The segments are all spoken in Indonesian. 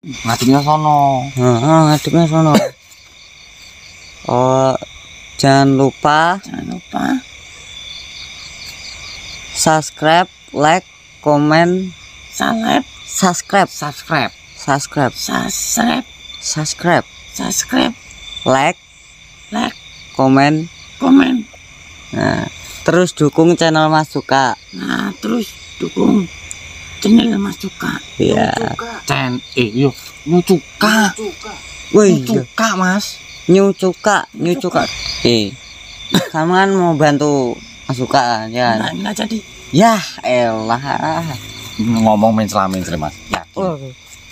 Ngadepnya sono. Ngadepnya sono. Oh, jangan lupa subscribe, like, komen, subscribe, like, komen. Nah, terus dukung channel Mas Cuka. Iya. Yuk, Nyucuka. Wih, Nyucuka, Mas. Nyucuka. Kamu kan mau bantu Mas Cuka ya? Enggak jadi. Ya elah. Ngomong mencela-mencela, Mas. Yakin.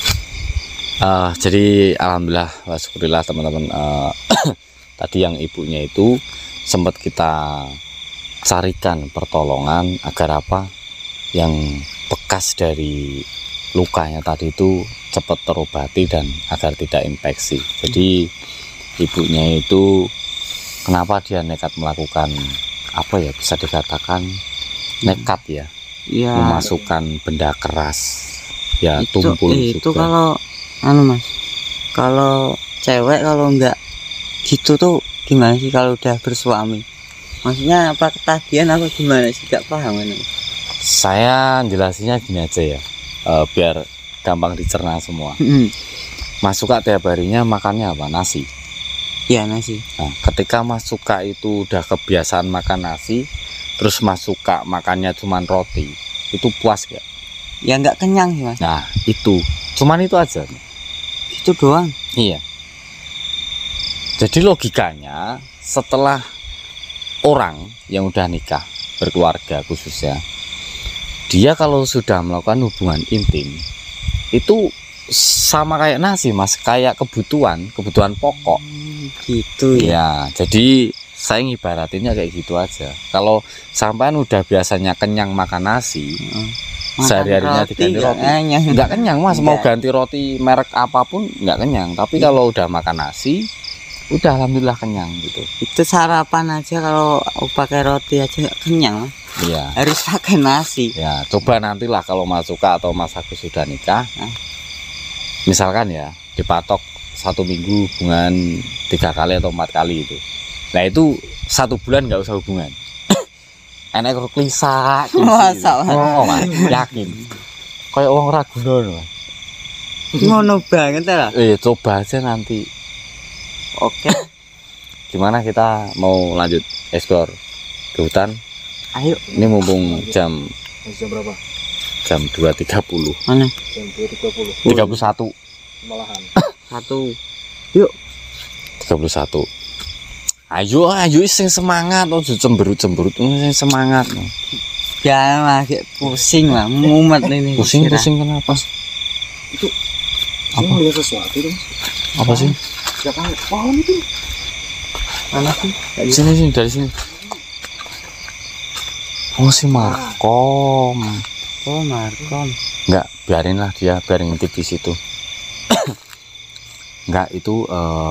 Jadi alhamdulillah wa syukurillah teman-teman, tadi yang ibunya itu sempat kita carikan pertolongan agar apa yang bekas dari lukanya tadi itu cepat terobati dan agar tidak infeksi. Jadi ibunya itu kenapa dia nekat melakukan apa ya, bisa dikatakan nekat ya, memasukkan benda keras ya, tumpul itu juga. Kalau Mas, kalau cewek kalau enggak gitu tuh gimana sih kalau udah bersuami? Maksudnya apa ketagihan apa gimana sih? Gak paham ini. Saya jelasinnya gini aja ya, biar gampang dicerna semua. Mas Cuka tiap harinya makannya apa? Nasi. Iya, nasi. Nah, ketika Mas Cuka itu udah kebiasaan makan nasi, terus Mas Cuka makannya cuman roti, itu puas gak? Ya nggak kenyang sih Mas. Nah itu, cuman itu aja. Itu doang. Iya. Jadi logikanya setelah orang yang udah nikah, berkeluarga khususnya, dia kalau sudah melakukan hubungan intim itu sama kayak nasi Mas, kayak kebutuhan pokok gitu ya. Jadi saya ngibaratinnya kayak gitu aja. Kalau sampean udah biasanya kenyang makan nasi, sehari-harinya diganti roti nggak kenyang Mas. Mau ganti roti merek apapun nggak kenyang. Tapi kalau udah makan nasi udah alhamdulillah kenyang gitu. Itu sarapan aja kalau pakai roti aja gak kenyang Mas. Iya, harus pakai nasi ya. Coba nantilah kalau Mas Cuka atau Mas Agus sudah nikah, misalkan ya dipatok 1 minggu hubungan 3 kali atau 4 kali itu. Nah itu 1 bulan nggak usah hubungan. Enak kok klisa. Masa Mas, yakin. Kayak wong ora guna. ngono banget lah. Coba aja nanti. Oke. Gimana kita mau lanjut eksplor ke hutan? Ayo. Ini mumpung jam berapa? Jam 2.30. Mana? Jam 2.30. 31. Malahan. 1. Yuk. 31. Ayo sing semangat, ojo cemberut-cemberut, sing semangat. Ya lagi pusing lah, mumet ini. Pusing kenapa? Itu apa? Lihat sesuatu itu. Apa sih? Ya kan pohon itu. Mana sih? Sini dari sini. Oh si Markom. Oh Markom. Enggak, biarinlah dia, biarin ngintip di situ. Enggak, itu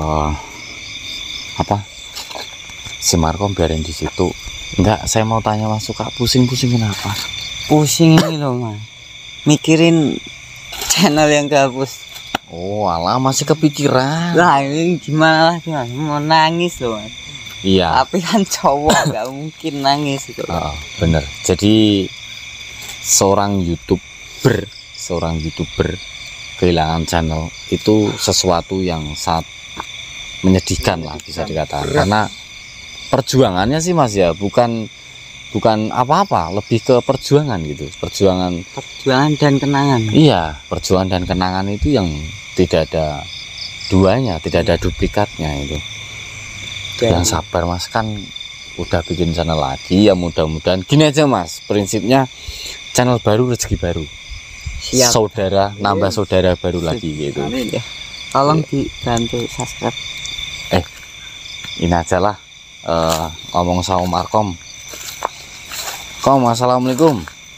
apa? Si Markom biarin di situ. Enggak, saya mau tanya Mas Cuka, pusing-pusing kenapa? Pusing ini loh Mas, mikirin channel yang gabus. Oh alah, masih kepikiran. Lah ini gimana lagi Mas, mau nangis loh Mas. Iya. Tapi kan cowok gak mungkin nangis itu. Bener. Jadi seorang youtuber kehilangan channel itu sesuatu yang sangat menyedihkan lah, bisa dikatakan. Karena perjuangannya sih Mas ya, bukan apa-apa, lebih ke perjuangan gitu. Perjuangan dan kenangan. Iya, perjuangan dan kenangan itu yang tidak ada duanya, tidak ada duplikatnya itu. Yang sabar Mas, kan udah bikin channel lagi ya, mudah-mudahan gini aja Mas, prinsipnya channel baru rezeki baru. Siap. Saudara nambah saudara baru lagi gitu. Ya. Tolong dibantu subscribe. Ini aja lah, ngomong sama Markom. Assalamualaikum.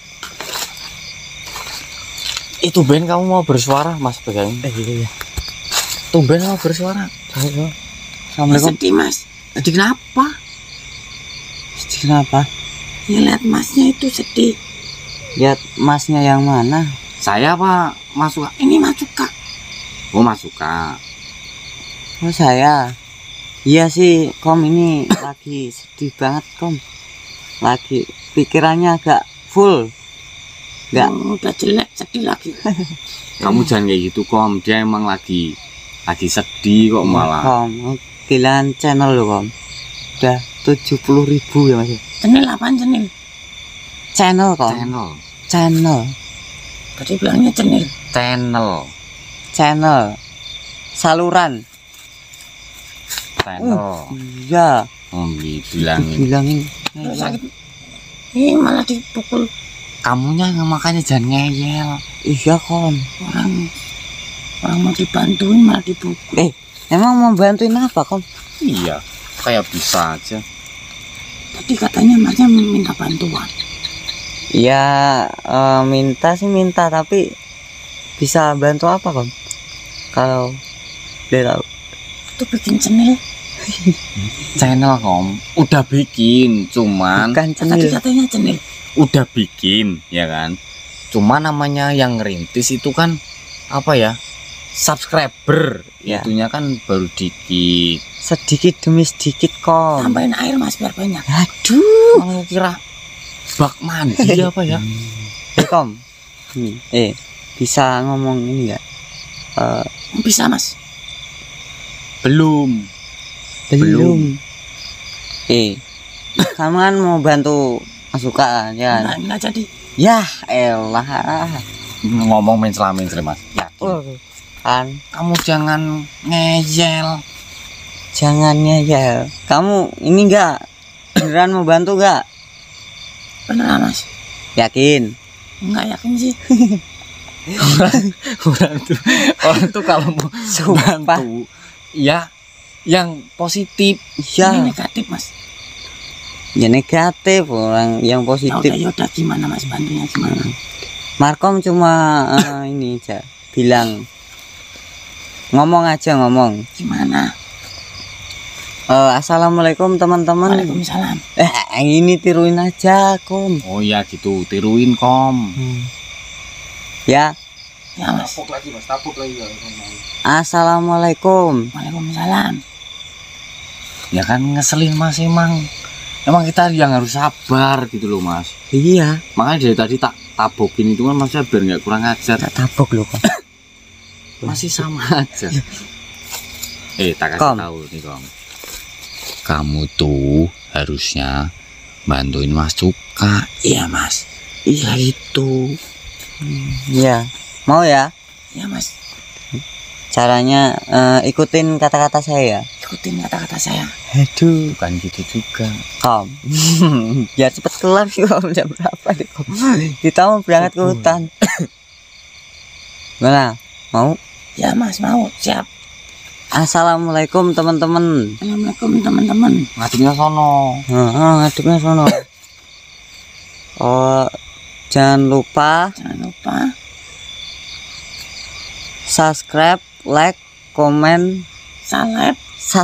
Itu Ben kamu mau bersuara Mas pegang. Iya. Tumben mau bersuara. Assalamualaikum. Sedih Mas. Sedih kenapa? Sedih kenapa? Ya lihat Masnya itu sedih. Lihat Masnya yang mana? Saya apa Mas Cuka? Ini Mas Cuka. Oh, Mas suka. Oh saya, iya sih Kom, ini lagi sedih banget Kom. Lagi pikirannya agak full. Enggak. Udah jelek sedih lagi. Kamu jangan kayak gitu, Kom. Dia emang lagi sedih kok malah. Kom, kehilangan channel loh Kom. Udah 70.000 ya Mas. Cenil apaan cenil? Channel Kom. Channel. Tadi bilangnya cenil. Channel. Saluran. Iya. Bilangin. Terus sakit. Ini malah dipukul. Kamunya makanya jangan ngeyel. Iya Kom. Orang mau dibantuin malah dipukul. Emang mau bantuin apa Kom? Iya, kayak bisa aja. Tadi katanya masnya minta bantuan. Ya minta sih minta, tapi bisa bantu apa Kom? Kalau dia tahu. Itu bikin cenil. Channel, Kom. Udah bikin, cuman Bukan Tadi cenil. katanya cenil. udah bikin, ya kan? Cuma namanya yang ngerintis itu kan apa ya? Subscriber. Ya. Itunya kan baru dikit. Sedikit demi sedikit Kom. Tambahin air mas biar banyak. Aduh. Kamu kira bak mandi apa ya? Kom. Bisa ngomong ini enggak? Bisa mas. Belum. Kamu kan mau bantu Masuka kan, ya kan? Nggak jadi. Ya elah. Ngomong mencela-mencela, Mas. Yakin. Kan Kamu jangan ngeyel. jangannya ya. Kamu ini enggak beneran mau bantu enggak? Beneran mas. Yakin? Nggak yakin sih. Orang tuh kalau mau Sumpah. bantu, ya yang positif. Ya, Ini negatif mas. ya negatif, orang yang positif. Yaudah gimana mas, bantunya gimana? Markom cuma ini aja bilang, ngomong aja ngomong. Gimana? Assalamualaikum teman-teman. Waalaikumsalam. Ini tiruin aja Kom. Oh iya gitu, tiruin, Kom. Ya, Ya mas. Tapuk lagi mas, tapuk lagi. assalamualaikum. Waalaikumsalam. Ya kan ngeselin, Mas, emang kita yang harus sabar gitu loh, Mas. Iya, Makanya dari tadi tak tabokin itu kan maksudnya biar nggak kurang ajar. tak tabok loh Kom. Masih sama aja. Tak kasih Kom. tahu nih, Kom. Kamu tuh harusnya bantuin Mas Cuka. Iya, Mas. Iya itu. Ya, mau ya? Ya mas. Caranya ikutin kata-kata saya. Ikutin kata-kata saya. Aduh, Bukan gitu juga. Kom. Biar cepet kelar sih Kom. Jam berapa nih Kom? Kita mau berangkat ke hutan. Mana? Mau? Ya mas mau. Siap. Assalamualaikum teman-teman. Assalamualaikum teman-teman. Ngaduknya sono. Ngaduknya sono. Jangan lupa Jangan lupa subscribe, like, comment, subscribe,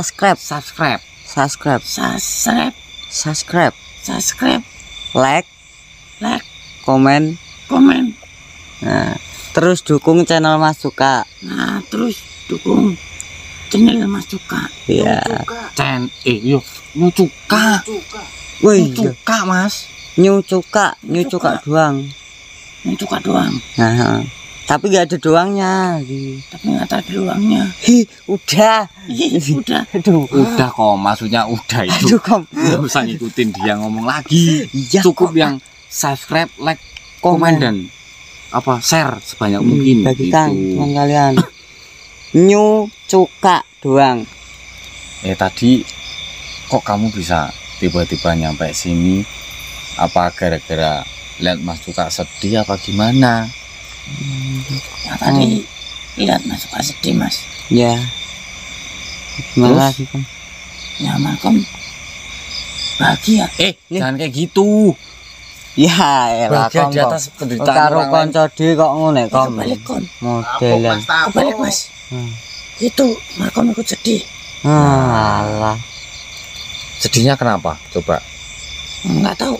like, like, comment. komen. Nah, terus dukung channel Mas Cuka. Nah terus dukung channel Mas Cuka. Iya. New Cuka. Wih, Cuka, Mas. New Cuka doang. Ini Cuka doang. Nah, tapi nggak ada doangnya. Tapi nggak ada doangnya. Udah. Udah. Aduh. Udah kok, maksudnya udah itu. Aduh, Kom. Nggak usah ngikutin dia ngomong lagi. Iya, Cukup yang subscribe, like, komen dan share sebanyak mungkin bagikan gitu. teman kalian. New Cuka doang. Tadi kok kamu bisa tiba-tiba nyampe sini? Apa gara-gara lihat Mas Cuka sedih apa gimana? Ya tadi lihat Mas Cuka sedih mas. Ya. Gimana lagi Kom? Ya Malcolm bahagia. Jangan kayak gitu. Ya, elah Bahagia Kom. di atas penderitaan Karo orang lain. kanca dhewe kok ngene Kom. Kebalik kon. Modelan. Kebalik mas. Itu Malcolm ikut sedih. Alah. Sedihnya kenapa? Coba. Nggak tahu.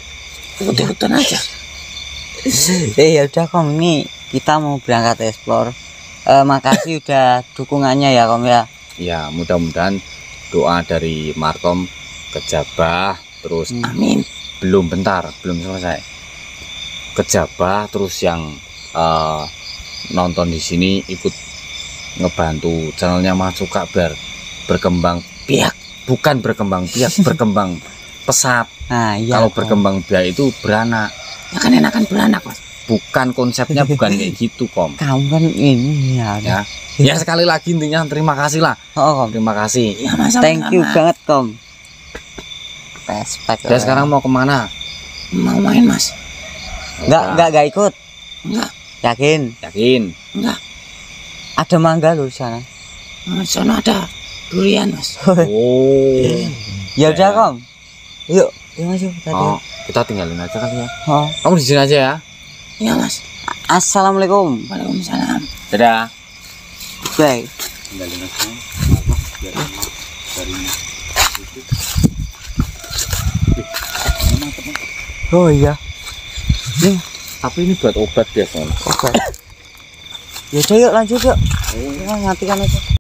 Ikut-ikutan aja. Ya udah Kom, ini kita mau berangkat explore. makasih udah dukungannya ya Kom ya. Ya, mudah-mudahan doa dari Markom kejabah terus. Amin. Belum selesai. Kejabah terus yang nonton di sini ikut ngebantu channelnya Mas Suka biar berkembang Biak. bukan berkembang biak, berkembang pesat. Nah iya Kalau Kom. berkembang biak itu beranak. Ya kan enakan beranak mas. Bukan konsepnya bukan kayak gitu Kom. Kamu kan ini ya. Ya. Ya sekali lagi intinya terima kasih lah. Oh Kom. Terima kasih. Ya mas. Thank you banget Kom. Respect. Ya sekarang mau kemana? Mau main mas? Enggak ikut. Enggak. Yakin? Yakin? Enggak. Ada mangga loh di sana. Sana ada durian mas. Oh. Ya udah Kom. Yuk masuk tadi. Oh, kita tinggalin aja kali ya. Oh. Kamu di sini aja ya. Iya mas. Assalamualaikum. Waalaikumsalam. Dadah. Bye. Tinggalin aja. Biar enak dari Oh iya. Nih, Tapi ini buat obat biasanya. oke. Ya udah yuk lanjut yuk. Kita matikan aja.